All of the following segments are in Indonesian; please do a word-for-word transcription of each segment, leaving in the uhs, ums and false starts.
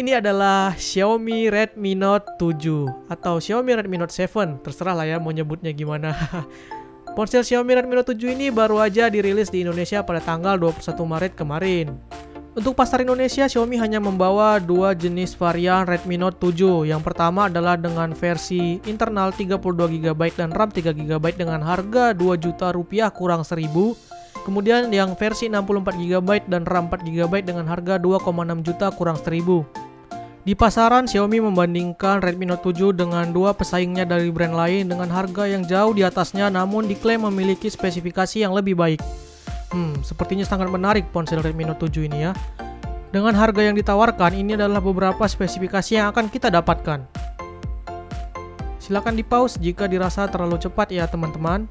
ini adalah Xiaomi Redmi Note tujuh atau Xiaomi Redmi Note tujuh, terserah lah ya mau nyebutnya gimana. Ponsel Xiaomi Redmi Note tujuh ini baru aja dirilis di Indonesia pada tanggal dua puluh satu Maret kemarin. Untuk pasar Indonesia, Xiaomi hanya membawa dua jenis varian Redmi Note tujuh. Yang pertama adalah dengan versi internal tiga puluh dua giga byte dan RAM tiga giga byte dengan harga dua juta rupiah kurang seribu. Kemudian yang versi enam puluh empat giga byte dan RAM empat giga byte dengan harga dua koma enam juta kurang seribu. Di pasaran, Xiaomi membandingkan Redmi Note tujuh dengan dua pesaingnya dari brand lain dengan harga yang jauh di atasnya, namun diklaim memiliki spesifikasi yang lebih baik. Hmm, sepertinya sangat menarik ponsel Redmi Note tujuh ini ya. Dengan harga yang ditawarkan, ini adalah beberapa spesifikasi yang akan kita dapatkan. Silahkan di pause jika dirasa terlalu cepat ya teman-teman.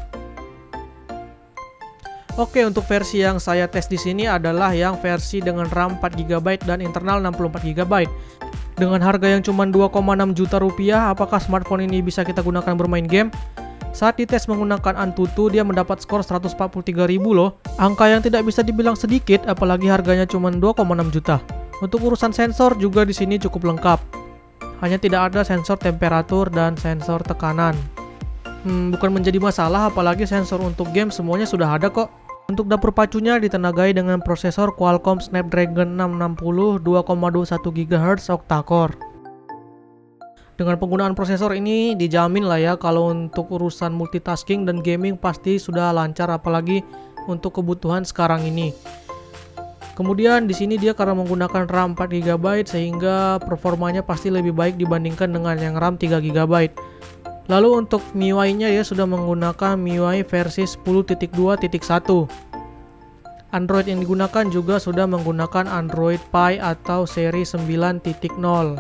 Oke, untuk versi yang saya tes di sini adalah yang versi dengan RAM empat giga byte dan internal enam puluh empat giga byte. Dengan harga yang cuma dua koma enam juta rupiah, apakah smartphone ini bisa kita gunakan bermain game? Saat dites menggunakan Antutu, dia mendapat skor seratus empat puluh tiga ribu loh. Angka yang tidak bisa dibilang sedikit, apalagi harganya cuma dua koma enam juta. Untuk urusan sensor juga di sini cukup lengkap. Hanya tidak ada sensor temperatur dan sensor tekanan. Hmm, bukan menjadi masalah, apalagi sensor untuk game semuanya sudah ada kok. Untuk dapur pacunya ditenagai dengan prosesor Qualcomm Snapdragon enam enam nol dua koma dua satu gigahertz octa-core. Dengan penggunaan prosesor ini dijamin lah ya kalau untuk urusan multitasking dan gaming pasti sudah lancar, apalagi untuk kebutuhan sekarang ini. Kemudian di sini dia karena menggunakan RAM empat giga byte sehingga performanya pasti lebih baik dibandingkan dengan yang RAM tiga giga byte. Lalu untuk M I U I-nya ya sudah menggunakan M I U I versi sepuluh titik dua titik satu. Android yang digunakan juga sudah menggunakan Android Pie atau seri sembilan titik nol.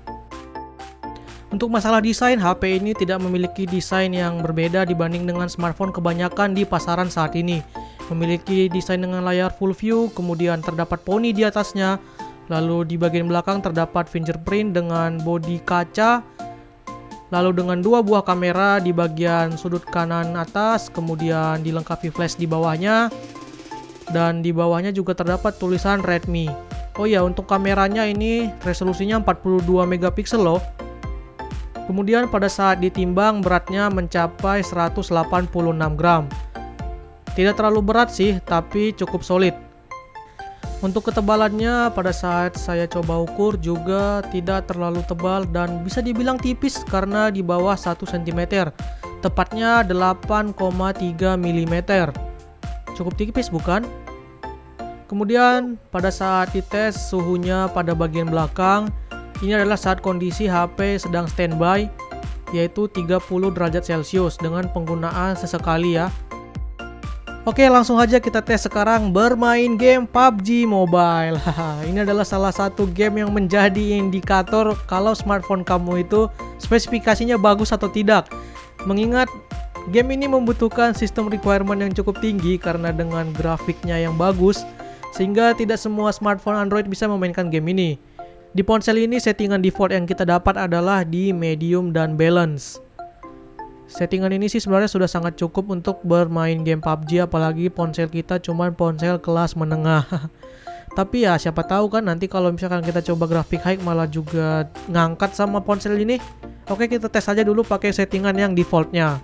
Untuk masalah desain, H P ini tidak memiliki desain yang berbeda dibanding dengan smartphone kebanyakan di pasaran saat ini. Memiliki desain dengan layar full view, kemudian terdapat poni di atasnya, lalu di bagian belakang terdapat fingerprint dengan bodi kaca, lalu dengan dua buah kamera di bagian sudut kanan atas, kemudian dilengkapi flash di bawahnya, dan di bawahnya juga terdapat tulisan Redmi. Oh ya, untuk kameranya ini resolusinya empat puluh dua megapiksel loh. Kemudian pada saat ditimbang beratnya mencapai seratus delapan puluh enam gram. Tidak terlalu berat sih, tapi cukup solid. Untuk ketebalannya pada saat saya coba ukur juga tidak terlalu tebal dan bisa dibilang tipis karena di bawah satu sentimeter. Tepatnya delapan koma tiga milimeter. Cukup tipis bukan? Kemudian pada saat dites suhunya pada bagian belakang, ini adalah saat kondisi H P sedang standby, yaitu tiga puluh derajat Celcius dengan penggunaan sesekali ya. Oke, langsung aja kita tes sekarang bermain game P U B G Mobile. Ini adalah salah satu game yang menjadi indikator kalau smartphone kamu itu spesifikasinya bagus atau tidak. Mengingat game ini membutuhkan sistem requirement yang cukup tinggi karena dengan grafiknya yang bagus, sehingga tidak semua smartphone Android bisa memainkan game ini. Di ponsel ini settingan default yang kita dapat adalah di medium dan balance. Settingan ini sih sebenarnya sudah sangat cukup untuk bermain game P U B G, apalagi ponsel kita cuman ponsel kelas menengah. Tapi ya siapa tahu kan nanti kalau misalkan kita coba grafik high malah juga ngangkat sama ponsel ini. Oke, kita tes aja dulu pakai settingan yang defaultnya.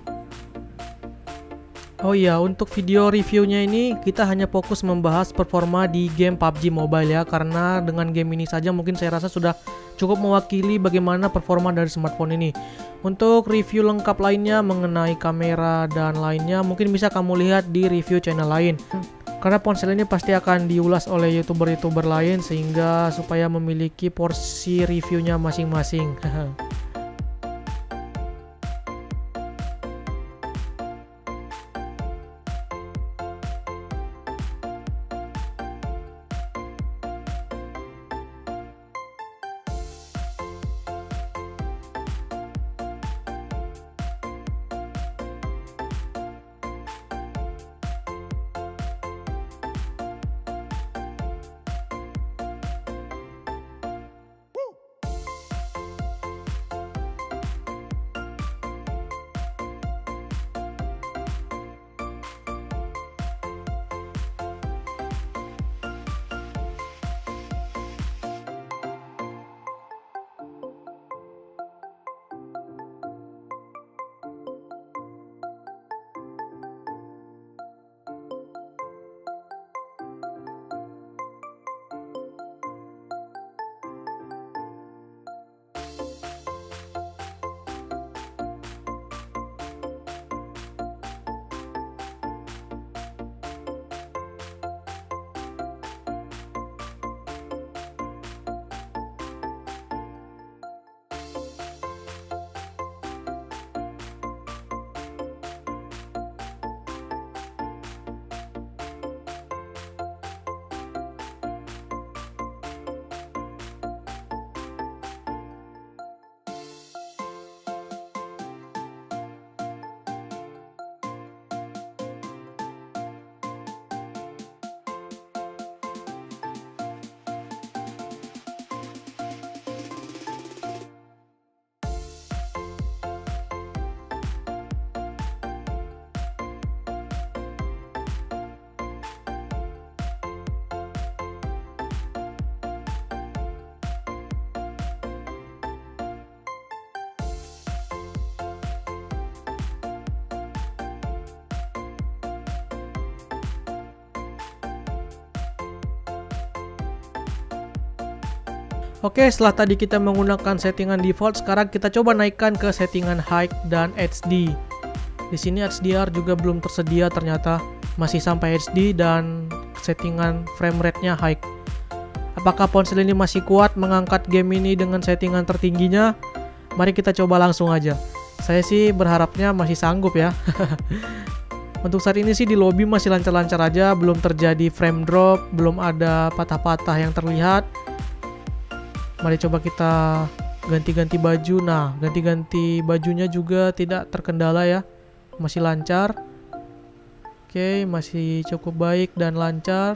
Oh iya, untuk video reviewnya ini kita hanya fokus membahas performa di game P U B G Mobile ya, karena dengan game ini saja mungkin saya rasa sudah cukup mewakili bagaimana performa dari smartphone ini. Untuk review lengkap lainnya mengenai kamera dan lainnya mungkin bisa kamu lihat di review channel lain. Karena ponsel ini pasti akan diulas oleh youtuber-youtuber lain sehingga supaya memiliki porsi reviewnya masing-masing. Oke, setelah tadi kita menggunakan settingan default, sekarang kita coba naikkan ke settingan high dan H D. Di sini H D R juga belum tersedia ternyata, masih sampai H D dan settingan frame rate-nya high. Apakah ponsel ini masih kuat mengangkat game ini dengan settingan tertingginya? Mari kita coba langsung aja. Saya sih berharapnya masih sanggup ya. Untuk saat ini sih di lobby masih lancar-lancar aja, belum terjadi frame drop, belum ada patah-patah yang terlihat. Mari coba kita ganti-ganti baju. Nah, ganti-ganti bajunya juga tidak terkendala ya, masih lancar. Oke, masih cukup baik dan lancar.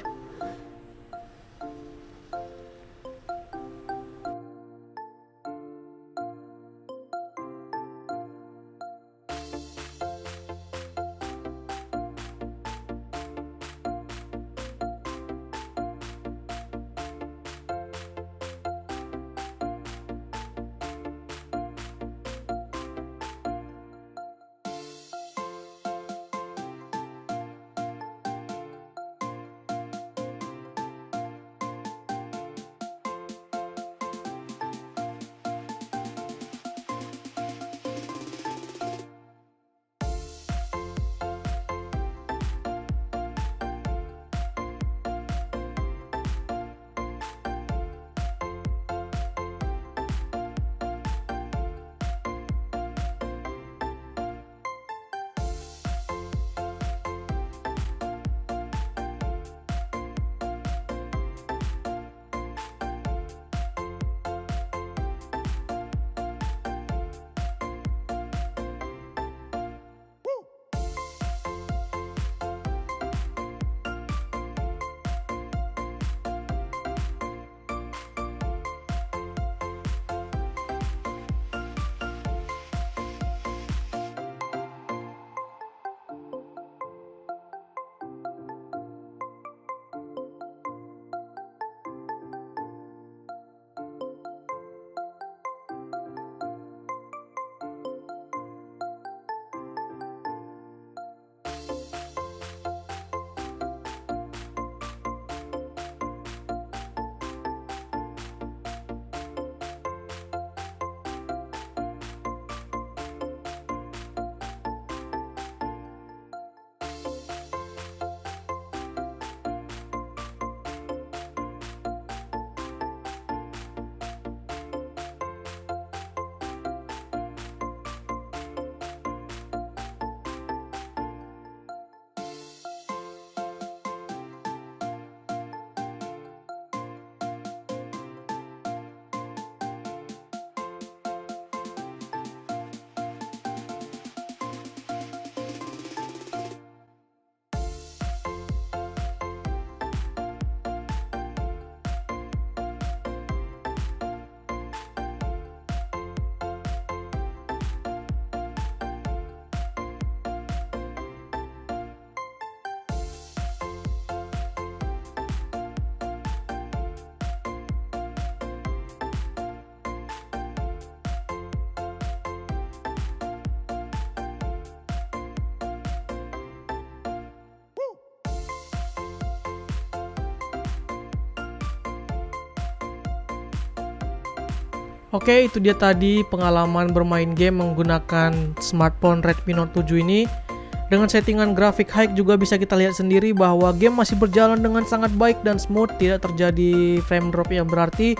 Oke, itu dia tadi pengalaman bermain game menggunakan smartphone Redmi Note tujuh ini. Dengan settingan grafik high juga bisa kita lihat sendiri bahwa game masih berjalan dengan sangat baik dan smooth, tidak terjadi frame drop yang berarti.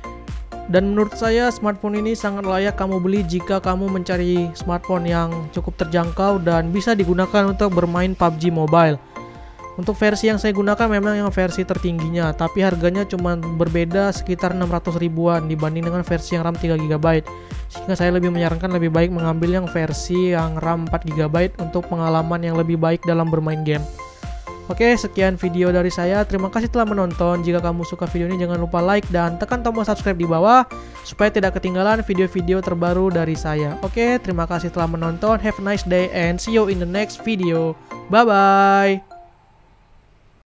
Dan menurut saya smartphone ini sangat layak kamu beli jika kamu mencari smartphone yang cukup terjangkau dan bisa digunakan untuk bermain P U B G Mobile. Untuk versi yang saya gunakan memang yang versi tertingginya, tapi harganya cuma berbeda sekitar enam ratus ribuan dibanding dengan versi yang RAM tiga giga byte. Sehingga saya lebih menyarankan lebih baik mengambil yang versi yang RAM empat giga byte untuk pengalaman yang lebih baik dalam bermain game. Oke, sekian video dari saya. Terima kasih telah menonton. Jika kamu suka video ini jangan lupa like dan tekan tombol subscribe di bawah supaya tidak ketinggalan video-video terbaru dari saya. Oke, terima kasih telah menonton. Have a nice day and see you in the next video. Bye bye.